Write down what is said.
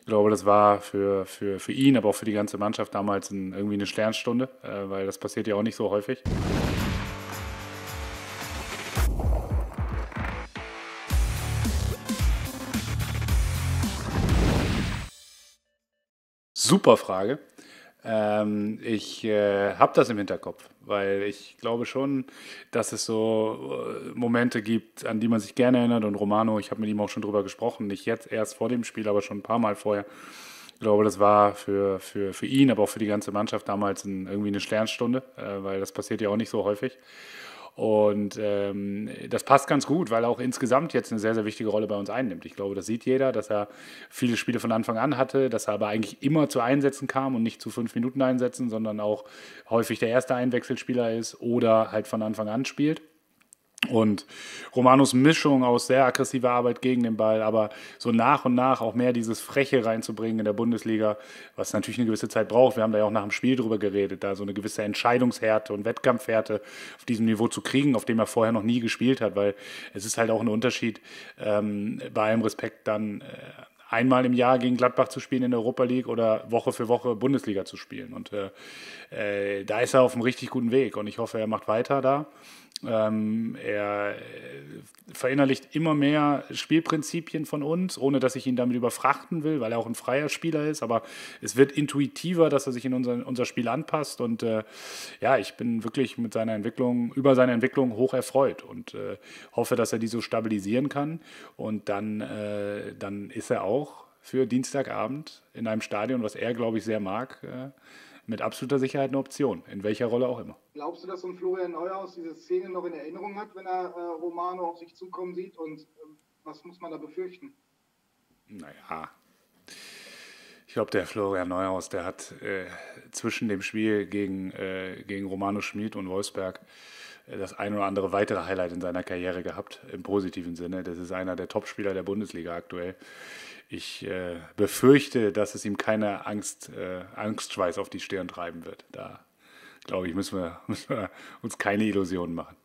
Ich glaube, das war für ihn, aber auch für die ganze Mannschaft damals irgendwie eine Sternstunde, weil das passiert ja auch nicht so häufig. Super Frage. Ich habe das im Hinterkopf, weil ich glaube schon, dass es so Momente gibt, an die man sich gerne erinnert. Und Romano, ich habe mit ihm auch schon drüber gesprochen, nicht jetzt erst vor dem Spiel, aber schon ein paar Mal vorher. Ich glaube, das war für ihn, aber auch für die ganze Mannschaft damals irgendwie eine Sternstunde, weil das passiert ja auch nicht so häufig. Und das passt ganz gut, weil er auch insgesamt jetzt eine sehr, sehr wichtige Rolle bei uns einnimmt. Ich glaube, das sieht jeder, dass er viele Spiele von Anfang an hatte, dass er aber eigentlich immer zu Einsätzen kam und nicht zu 5 Minuten Einsätzen, sondern auch häufig der erste Einwechselspieler ist oder halt von Anfang an spielt. Und Romanos Mischung aus sehr aggressiver Arbeit gegen den Ball, aber so nach und nach auch mehr dieses Freche reinzubringen in der Bundesliga, was natürlich eine gewisse Zeit braucht. Wir haben da ja auch nach dem Spiel drüber geredet, da so eine gewisse Entscheidungshärte und Wettkampfhärte auf diesem Niveau zu kriegen, auf dem er vorher noch nie gespielt hat, weil es ist halt auch ein Unterschied, bei allem Respekt dann einmal im Jahr gegen Gladbach zu spielen in der Europa League oder Woche für Woche Bundesliga zu spielen. Und da ist er auf einem richtig guten Weg und ich hoffe, er macht weiter da. Er verinnerlicht immer mehr Spielprinzipien von uns, ohne dass ich ihn damit überfrachten will, weil er auch ein freier Spieler ist. Aber es wird intuitiver, dass er sich in unser Spiel anpasst. Und ja, ich bin wirklich mit seiner Entwicklung, über seine Entwicklung hoch erfreut und hoffe, dass er die so stabilisieren kann. Und dann ist er auch für Dienstagabend in einem Stadion, was er, glaube ich, sehr mag, mit absoluter Sicherheit eine Option, in welcher Rolle auch immer. Glaubst du, dass so ein Florian Neuhaus diese Szene noch in Erinnerung hat, wenn er Romano auf sich zukommen sieht? Und was muss man da befürchten? Naja, ich glaube, der Florian Neuhaus, der hat zwischen dem Spiel gegen Romano Schmid und Wolfsberg das ein oder andere weitere Highlight in seiner Karriere gehabt, im positiven Sinne. Das ist einer der Topspieler der Bundesliga aktuell. Ich befürchte, dass es ihm keine Angstschweiß auf die Stirn treiben wird. Da, glaube ich, müssen wir uns keine Illusionen machen.